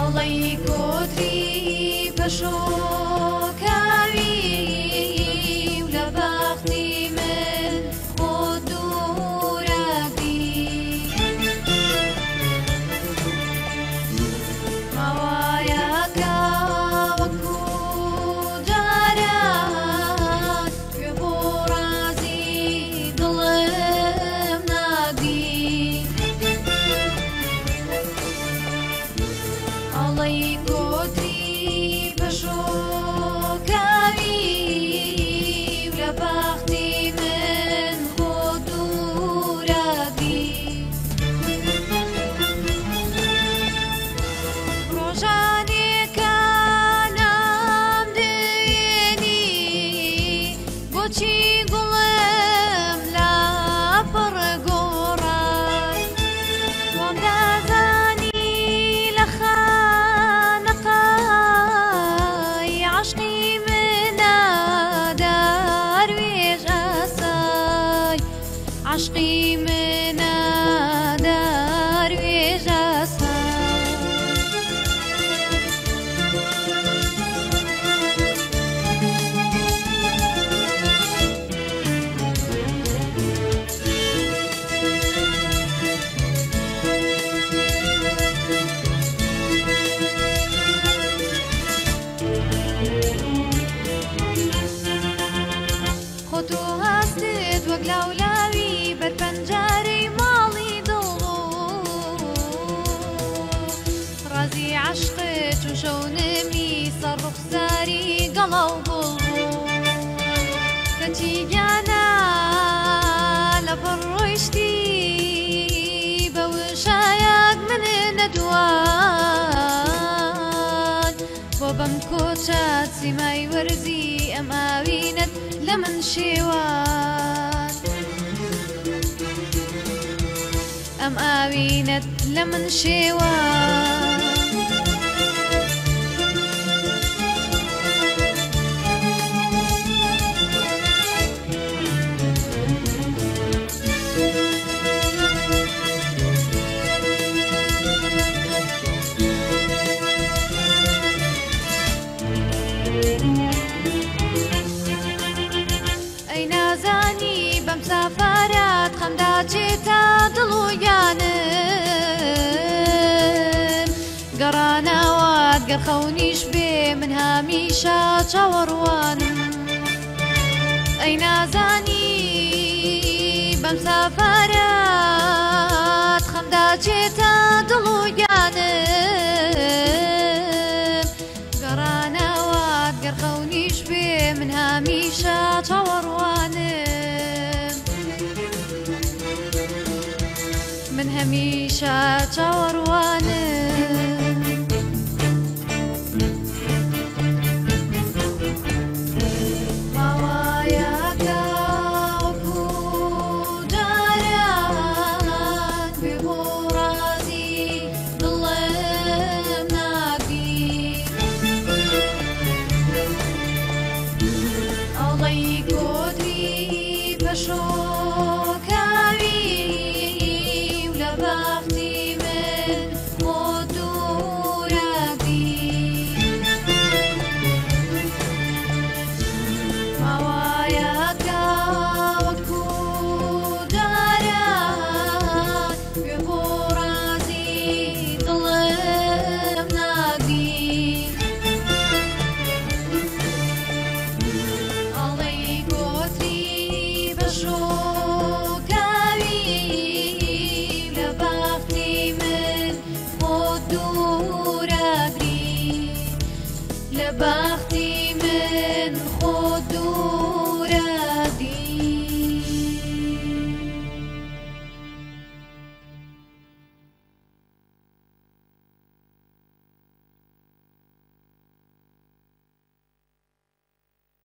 ئەڵەی کۆتری پەشۆکاوی و لە بەختی من خۆ دوورەگری ماوایە کە وەکو جاران گوێ بۆ ڕازی دڵم ناگری ئەڵەی کۆتری پەشۆکاوی و لە بەختی من خۆ دوورەگری ڕۆژانێکە نامدێنی بۆچی گوڵم لاپڕ گۆڕای وام دەزانی لە خانەقای عاشقی منە دەروێژ ئەسای عاشقی منە دەروێژ ئەسای خۆتۆ هەستت وەک لاولاوی بەرپەنجارەی ماڵی دڵ ڕازی عاشقت چون شەو نمی سەر ڕوخساری گەڵا و گوڵ کەچی گیانە لەبەر ڕۆیشتی بە وشایەک من نەدوان بۆ بەم کۆچە سیمای وەرزی ئەم ئاوینەت لە من شێوان ئەم ئاوینەت لە من شێوان ئەی نازانی بەم سافارەت خەمدا چێتە دڵ و گیانم گەڕانەوەت گەر خەونیش بێ من هەمیشە چاوەڕوانم ئەی نازانی بەم سافارەت خەمدا چێتە دڵ و گیانم گەڕانەوەت گەر خەونیش بێ من هەمیشە چاوەڕوانم من هەمیشە چاوەڕوانم ماوایە کە وەکو جاران گوێ بۆ ڕازی دڵم ناگری ئەڵەی کۆتری پەشۆکاوی و لە بەختی من خۆ دوورەگری ماوایە کە وەکو جاران گوێ بۆ ڕازی دڵم ناگری ئەڵەی کۆتری پەشۆکاوی لە بەختی من خۆ دوورەگری لە بەختی من خۆ دوورەگری